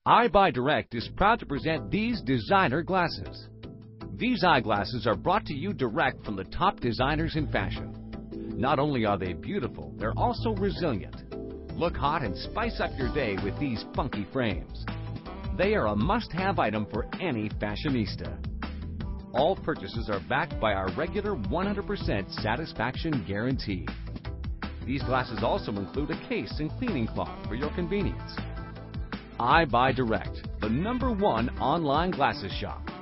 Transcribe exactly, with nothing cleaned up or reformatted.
EyeBuyDirect is proud to present these designer glasses. These eyeglasses are brought to you direct from the top designers in fashion. Not only are they beautiful, they're also resilient. Look hot and spice up your day with these funky frames. They are a must-have item for any fashionista. All purchases are backed by our regular one hundred percent satisfaction guarantee. These glasses also include a case and cleaning cloth for your convenience. EyeBuyDirect, the number one online glasses shop.